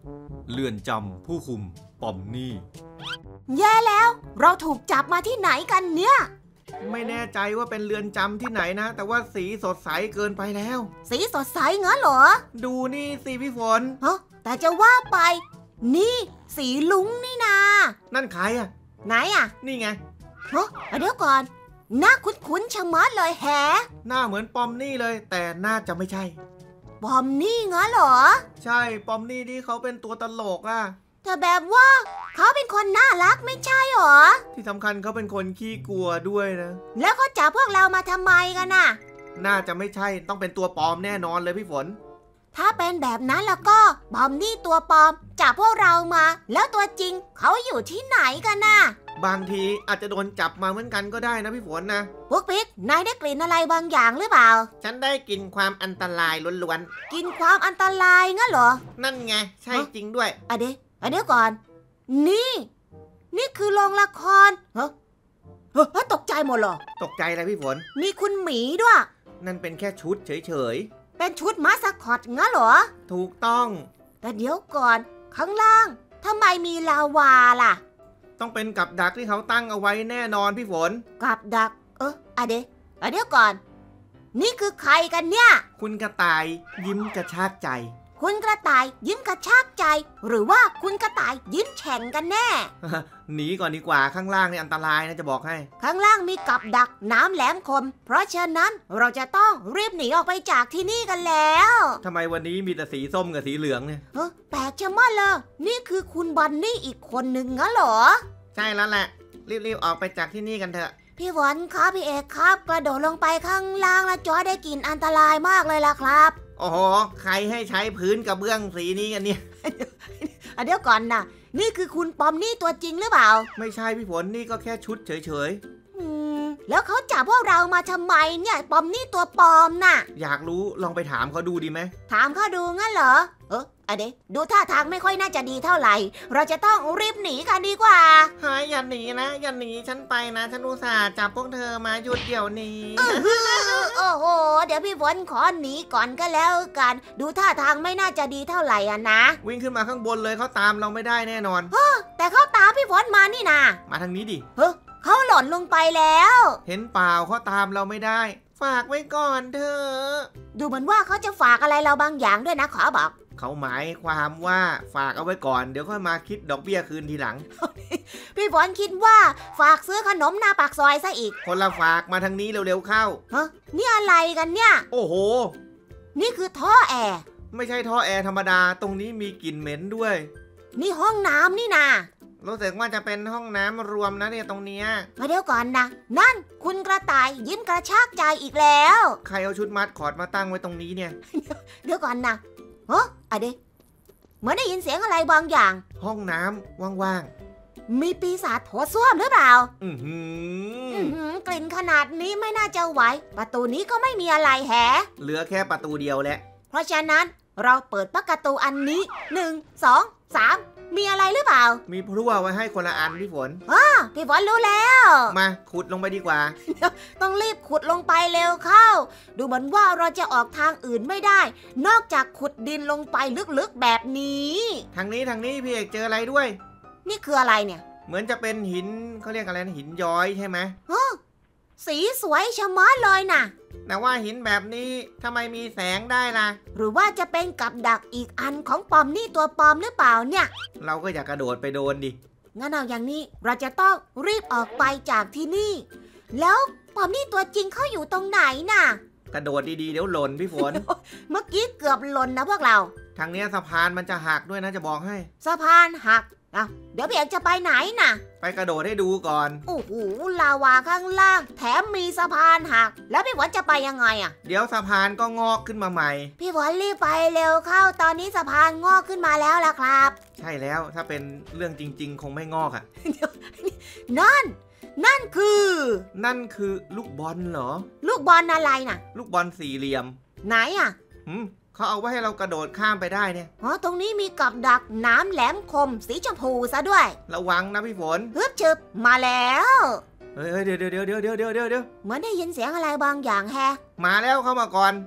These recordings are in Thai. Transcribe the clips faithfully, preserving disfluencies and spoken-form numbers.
เรือนจำผู้คุมปอมนี่แย่แล้วเราถูกจับมาที่ไหนกันเนี่ยไม่แน่ใจว่าเป็นเรือนจำที่ไหนนะแต่ว่าสีสดใสเกินไปแล้วสีสดใสงั้นเหรอดูนี่สิพี่ฝนฮะแต่จะว่าไปนี่สีลุ้งนี่นานั่นใครอ่ะไหนอ่ะนี่ไงฮะเดี๋ยวก่อนหน้าคุ้นๆชะมัดเลยแฮะหน้าเหมือนปอมนี่เลยแต่น่าจะไม่ใช่ปอมนี่งั้นเหรอใช่ปอมนี่ที่เขาเป็นตัวตลกอ่ะแต่แบบว่าเขาเป็นคนน่ารักไม่ใช่หรอที่สำคัญเขาเป็นคนขี้กลัวด้วยนะแล้วเขาจับพวกเรามาทำไมกันน่ะน่าจะไม่ใช่ต้องเป็นตัวปลอมแน่นอนเลยพี่ฝนถ้าเป็นแบบนั้นแล้วก็ปอมนี่ตัวปลอมจับพวกเรามาแล้วตัวจริงเขาอยู่ที่ไหนกันน่ะบางทีอาจจะโดนจับมาเหมือนกันก็ได้นะพี่ฝนนะพวกปิ๊กนายได้กลิ่นอะไรบางอย่างหรือเปล่าฉันได้กลิ่นความอันตรายล้วนๆกลิ่นความอันตรายงั้นเหรอนั่นไงใช่จริงด้วยอะเดี๋ยวอะเดี๋ยวก่อนนี่นี่คือโรงละครเฮ้ยเฮ้ยตกใจหมดเหรอตกใจอะไรพี่ฝนมีคุณหมีด้วยนั่นเป็นแค่ชุดเฉยๆเป็นชุดมาสคอตงั้นเหรอถูกต้องแต่เดี๋ยวก่อนข้างล่างทำไมมีลาวาล่ะต้องเป็นกับดักที่เขาตั้งเอาไว้แน่นอนพี่ฝนกับดักเอออะเดี๋ยวอะเดี๋ยวก่อนนี่คือใครกันเนี่ยคุณกระต่ายยิ้มกระชากใจคุณกระต่ายยิ้มกระชากใจหรือว่าคุณกระต่ายยิ้มแฉ่งกันแน่หนีก่อนดีกว่าข้างล่างนี่อันตรายนะจะบอกให้ข้างล่างมีกับดักน้ำแหลมคมเพราะฉะนั้นเราจะต้องรีบหนีออกไปจากที่นี่กันแล้วทำไมวันนี้มีแต่สีส้มกับสีเหลืองเนี่ยเฮ้ยแปลกจะมัดเลยนี่คือคุณบันนี่อีกคนหนึ่งงั้นเหรอใช่แล้วแหละรีบๆออกไปจากที่นี่กันเถอะพี่วอนครับพี่เอกครับกระโดดลงไปข้างล่างแล้วจอยได้กลิ่นอันตรายมากเลยล่ะครับโอ้โหใครให้ใช้พื้นกระเบื้องสีนี้กันเนี่ยเดี๋ยวก่อนนะนี่คือคุณปอมนี่ตัวจริงหรือเปล่าไม่ใช่พี่ฝนนี่ก็แค่ชุดเฉยๆอืมแล้วเขาจับพวกเรามาทำไมเนี่ยปอมนี่ตัวปลอมน่ะอยากรู้ลองไปถามเขาดูดีไหมถามเขาดูงั้นเหรอเอออะเดี๋ยวดูท่าทางไม่ค่อยน่าจะดีเท่าไหร่เราจะต้องรีบหนีกันดีกว่าเฮ้ยอย่าหนีนะอย่าหนีฉันไปนะฉันอุตส่าห์จับพวกเธอมาหยุดเดี๋ยวนี้โอ้โหเดี๋ยวพี่ฝนขอหนีก่อนก็แล้วกันดูท่าทางไม่น่าจะดีเท่าไหร่อ่ะนะวิ่งขึ้นมาข้างบนเลยเขาตามเราไม่ได้แน่นอนแต่เขาตามพี่ฝนมานี่นามาทางนี้ดิเฮ้ยเขาหล่นลงไปแล้วเห็นเปล่าเขาตามเราไม่ได้ฝากไว้ก่อนเถอะดูเหมือนว่าเขาจะฝากอะไรเราบางอย่างด้วยนะขอบอกเขาหมายความว่าฝากเอาไว้ก่อนเดี๋ยวค่อยมาคิดดอกเบี้ยคืนทีหลังพี่ฝนคิดว่าฝากซื้อขนมหน้าปากซอยซะอีกคนละฝากมาทางนี้เร็วๆเข้าฮะนี่อะไรกันเนี่ยโอ้โหนี่คือท่อแอร์ไม่ใช่ท่อแอร์ธรรมดาตรงนี้มีกลิ่นเหม็นด้วยนี่ห้องน้ำนี่นารู้สึกว่าจะเป็นห้องน้ำรวมนะเนี่ยตรงเนี้ยมาเดี๋ยวก่อนนะนั่นคุณกระต่ายยิ้มกระชากใจอีกแล้วใครเอาชุดมัดคอร์ดมาตั้งไว้ตรงนี้เนี่ยเดี๋ยวก่อนนะเฮ้ออะเดี๋ยวเหมือนได้ยินเสียงอะไรบางอย่างห้องน้ำว่างๆมีปีศาจโถส้วมหรือเปล่าอือหืออือหือกลิ่นขนาดนี้ไม่น่าจะไหวประตูนี้ก็ไม่มีอะไรแฮะเหลือแค่ประตูเดียวแหละเพราะฉะนั้นเราเปิดประตูอันนี้หนึ่งสองสามมีอะไรหรือเปล่ามีพลั่วไว้ให้คนละอันพี่ฝนอ้าพี่ฝนรู้แล้วมาขุดลงไปดีกว่าต้องรีบขุดลงไปเร็วเข้าดูเหมือนว่าเราจะออกทางอื่นไม่ได้นอกจากขุดดินลงไปลึกๆแบบนี้ทางนี้ทางนี้พี่เอกเจออะไรด้วยนี่คืออะไรเนี่ยเหมือนจะเป็นหินเขาเรียกอะไรนะหินย้อยใช่ไหมสีสวยชะมัดเลยนะแต่ว่าหินแบบนี้ทำไมมีแสงได้ล่ะหรือว่าจะเป็นกับดักอีกอันของปอมนี่ตัวปอมหรือเปล่าเนี่ยเราก็อยากกระโดดไปโดนดิงั้นเอาอย่างนี้เราจะต้องรีบออกไปจากที่นี่แล้วปอมนี่ตัวจริงเขาอยู่ตรงไหนน่ะกระโดดดีๆเดี๋ยวหล่นพี่ฝนเมื่อกี้เกือบหล่นนะพวกเราทางนี้สะพานมันจะหักด้วยนะจะบอกให้สะพานหักอ่ะเดี๋ยวพี่เอกจะไปไหนน่ะไปกระโดดให้ดูก่อนโอ้โหลาวาข้างล่างแถมมีสะพานหักแล้วพี่ฝนจะไปยังไงอ่ะเดี๋ยวสะพานก็งอกขึ้นมาใหม่พี่ฝนรีบไปเร็วเข้าตอนนี้สะพานงอกขึ้นมาแล้วล่ะครับใช่แล้วถ้าเป็นเรื่องจริงๆคงไม่งอกอ่ะนั่นนั่นคือนั่นคือลูกบอลเหรอลูกบอลอะไรน่ะลูกบอลสี่เหลี่ยมไหนอ่ะหืมเขาเอาไว้ให้เรากระโดดข้ามไปได้เนี่ยอ๋อตรงนี้มีกับดักน้ำแหลมคมสีชมพูซะด้วยระวังนะพี่ฝนฮึบชึบมาแล้วเฮ้ยเดี๋ยวเดี๋ยวเดี๋ยวเดี๋ยวเดี๋ยวเดี๋ยวเดี๋ยวเหมือนได้ยินเสียงอะไรบางอย่างแฮะมาแล้วเข้ามาก่อน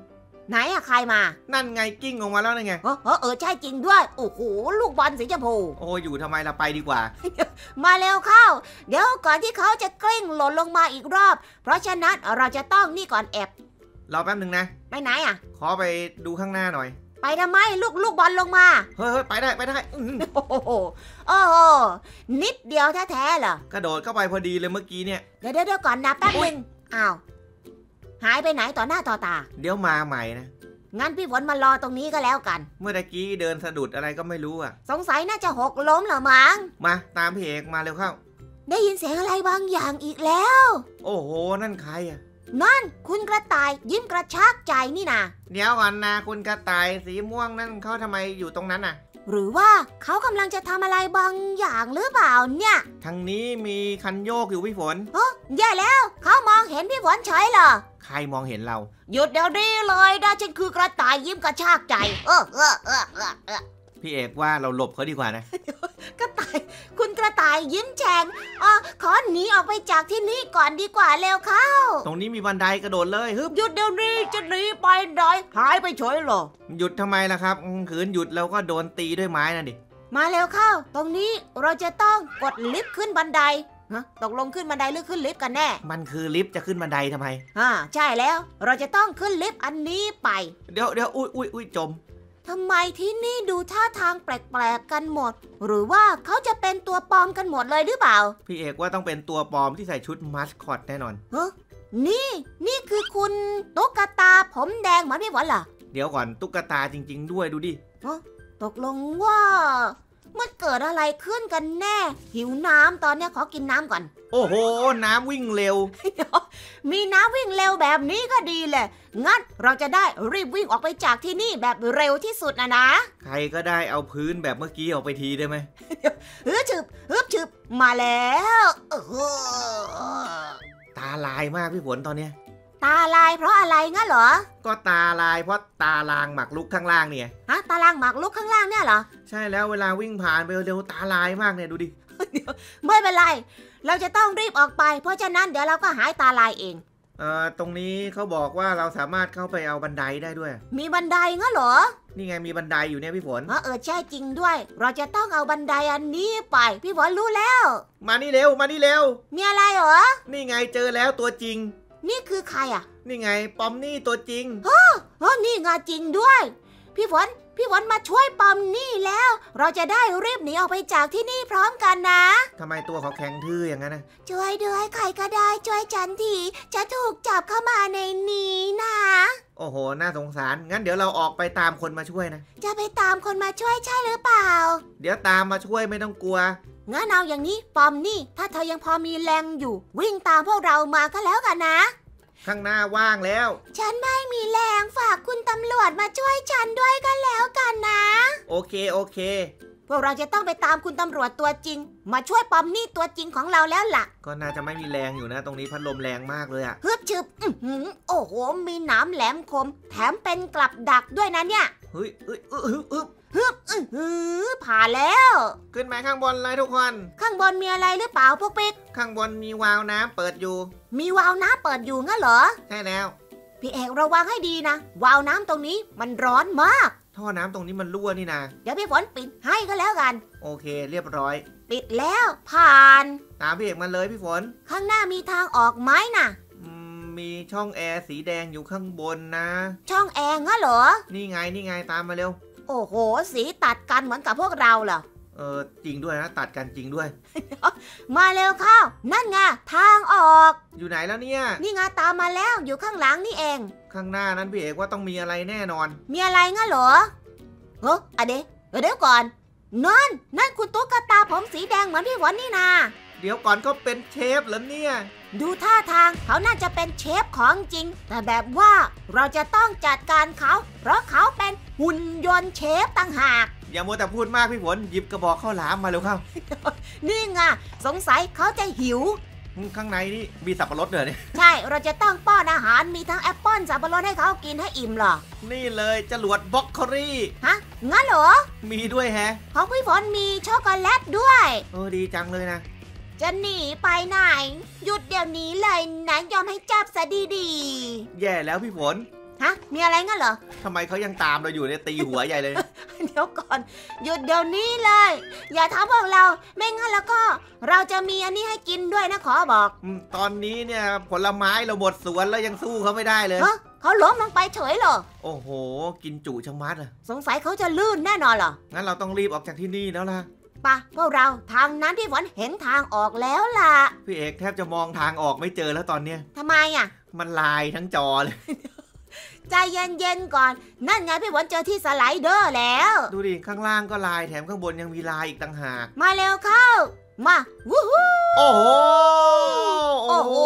ไหนอะใครมานั่นไงกิ้งออกมาแล้วนี่ไงเออเออเออใช่จริงด้วยโอ้โหลูกบอลสีชมพูโอ้อยู่ทำไมเราไปดีกว่ามาเร็วเข้าเดี๋ยวก่อนที่เขาจะกลิ้งหล่นลงมาอีกรอบเพราะฉะนั้นเราจะต้องนี่ก่อนแอบรอแป๊บหนึ่งนะไปไหนอะขอไปดูข้างหน้าหน่อยไปทำไมลูกลูกบอลลงมาเฮ้ยเฮ้ยไปได้ไปได้อื้อหือโอ้โหโอ้โหนิดเดียวแท้ๆเหรอกระโดดเข้าไปพอดีเลยเมื่อกี้เนี่ยเดี๋ยวเดี๋ยวก่อนนะแป๊บหนึงอ้าวหายไปไหนต่อหน้าต่อตาเดี๋ยวมาใหม่นะงั้นพี่ฝนมารอตรงนี้ก็แล้วกันเมื่อตะกี้เดินสะดุดอะไรก็ไม่รู้อ่ะสงสัยน่าจะหกล้มเหรอมั้งมาตามพี่เอกมาเร็วเข้าได้ยินเสียงอะไรบางอย่างอีกแล้วโอ้โหนั่นใครอ่ะนั่นคุณกระต่ายยิ้มกระชากใจนี่นะเดี๋ยวก่อนนะคุณกระต่ายสีม่วงนั่นเขาทำไมอยู่ตรงนั้นน่ะหรือว่าเขากำลังจะทำอะไรบางอย่างหรือเปล่าเนี่ยทางนี้มีคันโยกอยู่พี่ฝนโอ้แย่แล้วเขามองเห็นพี่ฝนเฉยเหรอใครมองเห็นเราหยุดเดี๋ยวนี้เลยนะฉันคือกระต่ายยิ้มกระชากใจ เออเออเออเออเออพี่เอกว่าเราหลบเขาดีกว่านะกระต่ายคุณกระต่ายยิ้มแฉ่งอ๋อขอหนีออกไปจากที่นี่ก่อนดีกว่าเร็วเข้าตรงนี้มีบันไดกระโดดเลยฮึบหยุดเดี๋ยวนี้จะหนีไปไหนหายไปเฉยเหรอหยุดทำไมล่ะครับอืมขืนหยุดเราก็โดนตีด้วยไม้นั่นดิมาเร็วเข้า ตรงนี้เราจะต้องกดลิฟต์ขึ้นบันไดฮะตกลงขึ้นบันไดหรือขึ้นลิฟต์กันแน่มันคือลิฟต์จะขึ้นบันไดทำไมอ่าใช่แล้ว เราจะต้องขึ้นลิฟต์อันนี้ไปเดี๋ยวเดี๋ยวอุ้ยอุ้ยอุ้ยจมทำไมที่นี่ดูท่าทางแปลกๆกันหมด หรือว่าเขาจะเป็นตัวปลอมกันหมดเลยหรือเปล่าพี่เอกว่าต้องเป็นตัวปลอมที่ใส่ชุดมัสคอตแน่นอนเฮ้นี่ นี่คือคุณตุ๊กตาผมแดงเหมือนพี่ฝนเหรอเดี๋ยวก่อนตุ๊กตาจริง ๆ ด้วยดูดิตกลงว่ามันเกิดอะไรขึ้นกันแน่ หิวน้ำตอนเนี้ยขอกินน้ำก่อนโอ้โหน้ำวิ่งเร็วมีน้ำวิ่งเร็วแบบนี้ก็ดีเลย งั้นเราจะได้รีบวิ่งออกไปจากที่นี่แบบเร็วที่สุดนะนะใครก็ได้เอาพื้นแบบเมื่อกี้ออกไปทีได้ไหมฮึบฉึบฮึบฉึบมาแล้วเออตาลายมากพี่ฝนตอนเนี้ยตาลายเพราะอะไรงั้นเหรอก็ตาลายเพราะตาลางหมักลุกข้างล่างเนี่ยฮะตารางหมากลุกข้างล่างเนี่ยเหรอใช่แล้วเวลาวิ่งผ่านไปเร็วๆตาลายมากเนี่ยดูดิไม่เป็นไร เราจะต้องรีบออกไป เพราะฉะนั้นเดี๋ยวเราก็หายตาลายเองเอ่อตรงนี้เขาบอกว่าเราสามารถเข้าไปเอาบันไดได้ด้วยมีบันไดงั้นเหรอนี่ไงมีบันไดอยู่เนี่ยพี่ฝนเออเออใช่จริงด้วย เราจะต้องเอาบันไดอันนี้ไป พี่ฝนรู้แล้วมานี่เร็วมานี่เร็วมีอะไรเหรอนี่ไงเจอแล้วตัวจริงนี่คือใครอ่ะนี่ไงปอมนี่ตัวจริงอ๋อนี่ไงจริงด้วย พี่ฝนพี่ฝนมาช่วยปอมนี่แล้ว เราจะได้รีบหนีออกไปจากที่นี่พร้อมกันนะทำไมตัวเขาแข็งทื่ออย่างนั้นนะช่วยด้วยใครก็ได้ช่วยฉันทีจะถูกจับเข้ามาในนี้นะโอ้โหน่าสงสารงั้นเดี๋ยวเราออกไปตามคนมาช่วยนะจะไปตามคนมาช่วยใช่หรือเปล่าเดี๋ยวตามมาช่วยไม่ต้องกลัวงั้นเอาอย่างนี้ปอมนี่ถ้าเธอยังพอมีแรงอยู่ วิ่งตามพวกเรามาก็แล้วกันนะข้างหน้าว่างแล้วฉันไม่มีแรงฝากคุณตำรวจมาช่วยฉันด้วยกันแล้วกันนะโอเคโอเคพวกเราจะต้องไปตามคุณตำรวจตัวจริง มาช่วยปอมนี่ตัวจริงของเราแล้วล่ะก็น่าจะไม่มีแรงอยู่นะ ตรงนี้พัดลมแรงมากเลยอะฮึบชึบอื้อหือโอ้โหมีหนามแหลมคม แถมเป็นกลับดักด้วยนะเนี่ยเฮ้ยเอ้ยอึ๊บอึ๊บอึ๊บฮึบอื้อหือผ่านแล้วขึ้นมาข้างบนเลยทุกคนข้างบนมีอะไรหรือเปล่าพวกปิ๊กข้างบนมีวาล์วน้ำเปิดอยู่มีวาล์วน้ำเปิดอยู่งั้นเหรอใช่แล้วพี่เอกระวังให้ดีนะวาล์วน้ำตรงนี้มันร้อนมากท่อน้ำตรงนี้มันรั่วนี่นาเดี๋ยวพี่ฝนปิดให้ก็แล้วกันโอเค เรียบร้อยปิดแล้วผ่านตามพี่เอกมาเลยพี่ฝนข้างหน้ามีทางออกไหมน่ะอืมมีช่องแอร์สีแดงอยู่ข้างบนนะช่องแอร์งั้นเหรอนี่ไงนี่ไงตามมาเร็วโอ้โหสีตัดกันเหมือนกับพวกเราเหรอเออจริงด้วยนะตัดกันจริงด้วยมาเร็วเข้า นั่นไงทางออกอยู่ไหนแล้วเนี่ยนี่ไงตามมาแล้วอยู่ข้างหลังนี่เองข้างหน้านั้นพี่เอกว่าต้องมีอะไรแน่นอนมีอะไรงั้นเหรอเฮ้ออะเดเดี๋ยวก่อนนั่นนั่นคุณตุ๊กตาผมสีแดงเหมือนพี่หวันนี่นาเดี๋ยวก่อนก็เป็นเชฟแล้วเนี่ยดูท่าทางเขาน่าจะเป็นเชฟของจริง แต่แบบว่าเราจะต้องจัดการเขา เพราะเขาเป็นหุ่นยนต์เชฟต่างหากอย่ามัวแต่พูดมากพี่ฝนหยิบกระบอกข้าวหลามมาเร็วเข้านี่ไงสงสัยเขาจะหิวอืมข้างในนี่มีสับปะรดเหรอเนี่ยใช่เราจะต้องป้อนอาหารมีทั้งแอปเปิ้ลสับปะรดให้เขากินให้อิ่มเหรอนี่เลยจรวดบล็อกโครี่ฮะงั้นเหรอมีด้วยแฮะของพี่ฝนมีช็อกโกแลตด้วยเออดีจังเลยนะจะหนีไปไหน หยุดเดี๋ยวนี้เลยนะยอมให้จับซะดีแย่แล้วพี่ฝนๆทฮะมีอะไรงั้นเหรอทำไมเขายังตามเราอยู่เนี่ยตีหัวใหญ่เลยเดี๋ยวก่อนหยุดเดี๋ยวนี้เลย อย่าทำพวกเราไม่งั้นแล้วก็ เราจะมีอันนี้ให้กินด้วยนะขอบอกอืมตอนนี้เนี่ยผลไม้เราหมดสวนแล้วยังสู้เขาไม่ได้เลยเฮ้ยเขาล้มลงไปเฉยเหรอโอ้โหกินจุชะมัดอะสงสัยเขาจะลื่นแน่นอนเหรองั้นเราต้องรีบออกจากที่นี่แล้วล่ะไปะพวกเราทางนั้นพี่ฝนเห็นทางออกแล้วล่ะพี่เอกแทบจะมองทางออกไม่เจอแล้วตอนเนี้ยทำไมอ่ะมันลายทั้งจอเลยใจเย็นๆก่อนนั่นไงพี่ฝนเจอที่สไลเดอร์แล้วดูดิข้างล่างก็ลายแถมข้างบนยังมีลายอีกต่างหากมาเร็วเข้ามาวู้ฮู้โอ้โหโอ้โห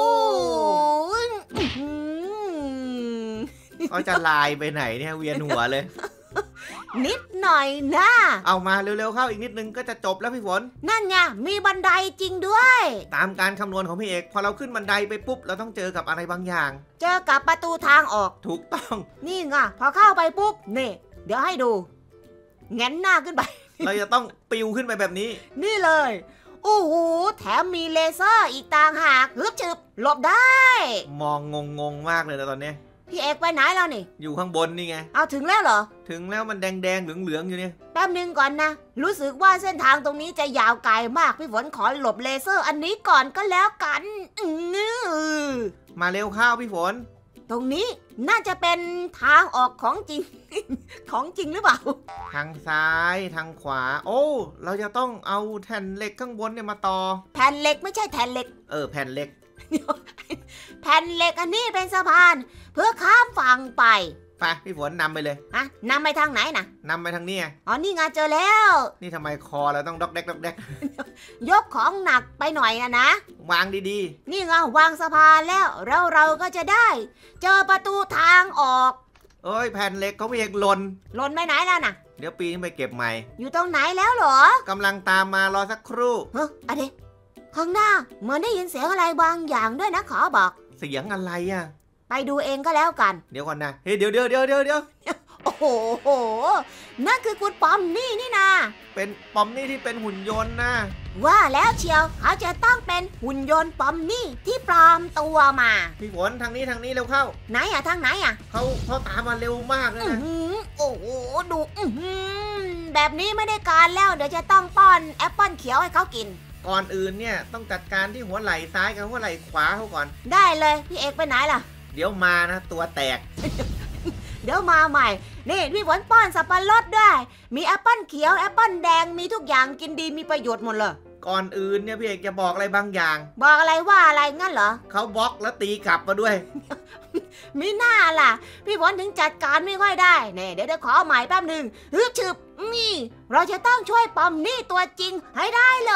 เขาจะลายไปไหนเนี่ยเวียนหัวเลยนิดหน่อยนะเอามาเร็วๆเข้าอีกนิดนึงก็จะจบแล้วพี่ฝนนั่นไงมีบันไดจริงด้วยตามการคำนวณของพี่เอกพอเราขึ้นบันไดไปปุ๊บเราต้องเจอกับอะไรบางอย่างเจอกับประตูทางออกถูกต้องนี่ไงพอเข้าไปปุ๊บนี่เดี๋ยวให้ดูแงนหน้าขึ้นไปเราจะต้องปิวขึ้นไปแบบนี้นี่เลยโอ้โหแถมมีเลเซอร์อีกต่างหากฮึบฉึบหลบได้มองงงๆมากเลยนะตอนนี้พี่เอกไปไหนแล้วนี่อยู่ข้างบนนี่ไงเอาถึงแล้วเหรอถึงแล้วมันแดงๆเหลืองๆอยู่เนี่ยแป๊บนึงก่อนนะ รู้สึกว่าเส้นทางตรงนี้จะยาวไกลมากพี่ฝนขอหลบเลเซอร์อันนี้ก่อนก็แล้วกันอื้อมาเร็วเข้าพี่ฝนตรงนี้น่าจะเป็นทางออกของจริง ของจริงหรือเปล่าทางซ้ายทางขวา โอ้เราจะต้องเอาแผ่นเหล็กข้างบนเนี่ยมาต่อแผ่นเหล็กไม่ใช่แผ่นเหล็กเออแผ่นเหล็กแผ่นเหล็กอันนี้เป็นสะพาน เพื่อข้ามฝั่งไปไปพี่ฝนนำไปเลยฮะนำไปทางไหนนะนำไปทางนี้ไงอ๋อนี่ไงเจอแล้วนี่ทำไมคอเราต้องดอกแดกดอกแดกยกของหนักไปหน่อยนะนะวางดีนี่ไงวางสะพานแล้วแล้วเราก็จะได้ เจอประตูทางออกๆเอ้ยแผ่นเหล็กเขาพี่เอกหล่นหล่นไปไหนแล้วนะเดี๋ยวปีนไปเก็บใหม่อยู่ตรงไหนแล้วเหรอกำลังตามมารอสักครู่เฮ้ยอะเดข้างหน้าเหมือนได้ยินเสียงอะไรบางอย่างด้วยนะขอบอกเสียงอะไรอ่ะไปดูเองก็แล้วกันเดี๋ยวก่อนนะเฮ้ยเดี๋ยวเดี๋ยวเดี๋ยวเดี๋ยวเดี๋ยวโอ้โหโหนั่นคือคุณปอมนี่นี่นาเป็นปอมนี่ที่เป็นหุ่นยนต์นะว่าแล้วเชียวเขาจะต้องเป็นหุ่นยนต์ปอมนี่ที่ปลอมตัวมาพี่ฝนทางนี้ทางนี้เร็วเข้าไหนอะทางไหนอะเขาเขาตามมาเร็วมากเลยอื้อนะหือโอ้โหดูอื้อหือแบบนี้ไม่ได้การแล้วเดี๋ยวจะต้องป้อนแอปเปิ้ลเขียวให้เขากินก่อนอื่นเนี่ยต้องจัดการที่หัวไหล่ซ้ายกับหัวไหล่ขวาเขาก่อนได้เลยพี่เอกไปไหนล่ะเดี๋ยวมานะตัวแตกเดี๋ยวมาใหม่นี่พี่ฝนป้อนสับปะรดด้วยมีแอปเปิ้ลเขียวแอปเปิ้ลแดงมีทุกอย่างกินดีมีประโยชน์หมดเลยก่อนอื่นเนี่ยพี่เอกจะบอกอะไรบางอย่างบอกอะไรว่าอะไรงั้นเหรอเขาบล็อกแล้วตีกลับมาด้วยมีหน้าล่ะ พี่ฝนถึงจัดการไม่ค่อยได้เน่เดี๋ยวเดี๋ยวขอใหม่แป๊บหนึ่งฮึบฉึบนี่เราจะต้องช่วยปอมนี่ตัวจริงให้ได้เลย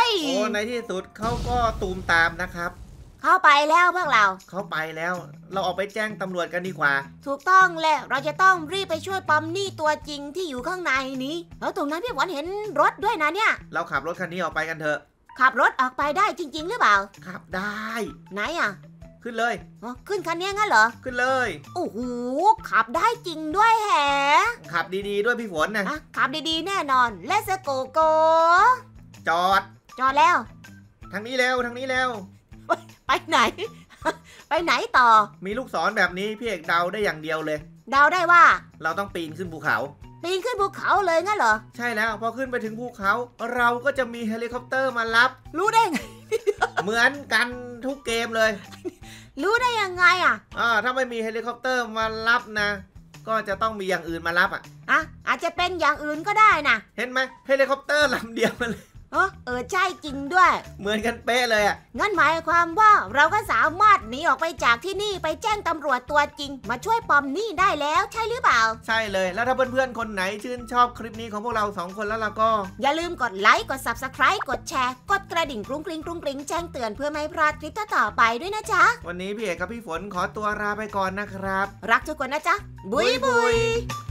โอ้ในที่สุดเขาก็ตูมตามนะครับเข้าไปแล้วพวกเราเขาไปแล้ว เราออกไปแจ้งตำรวจกันดีกว่าถูกต้องแล้วเราจะต้องรีบไปช่วยปอมนี่ตัวจริงที่อยู่ข้างในนี้แล้วตรงนั้นพี่ฝนเห็นรถด้วยนะเนี่ยเราขับรถคันนี้ออกไปกันเถอะขับรถออกไปได้จริง ๆ หรือเปล่าขับได้ไหนอ่ะขึ้นเลยอ๋อขึ้นคันนี้งั้นเหรอขึ้นเลยโอ้โหขับได้จริงด้วยแฮะขับดีๆด้วยพี่ฝนนะอ่ะขับดีๆแน่นอน Let's go go จอดจอดแล้วทางนี้เร็วทางนี้เร็วไปไหน ไปไหนต่อมีลูกศรแบบนี้พี่เอกเดาได้อย่างเดียวเลยเดาได้ว่าเราต้องปีนขึ้นภูเขาปีนขึ้นภูเขาเลยงั้นเหรอใช่แล้วพอขึ้นไปถึงภูเขา เราก็จะมีเฮลิคอปเตอร์มารับรู้ได้ไงเหมือนกันทุกเกมเลยรู้ได้ยังไงอ่ะอ่าถ้าไม่มีเฮลิคอปเตอร์มารับนะ ก็จะต้องมีอย่างอื่นมารับอ่ะอ่ะอาจจะเป็นอย่างอื่นก็ได้นะเห็นไหมเฮลิคอปเตอร์ลำเดียวกันเลยเออเออใช่จริงด้วยเหมือนกันเป๊ะเลยอ่ะงั้นหมายความว่าเราก็สามารถหนีออกไปจากที่นี่ไปแจ้งตำรวจตัวจริง มาช่วยปอมนี่ได้แล้วใช่หรือเปล่าใช่เลยแล้วถ้าเพื่อนๆคนไหนชื่นชอบคลิปนี้ของพวกเราสองคนแล้วล่ะก็อย่าลืมกดไลค์กด ซับสไครบ์ กดแชร์กดกระดิ่งกรุ้งกริ้งกรุ้งกริ้งแจ้งเตือนเพื่อไม่พลาดคลิปต่อๆไปด้วยนะจ๊ะวันนี้พี่เอกกับพี่ฝนขอตัวลาไปก่อนนะครับรักทุกคนนะจ๊ะบุยบุย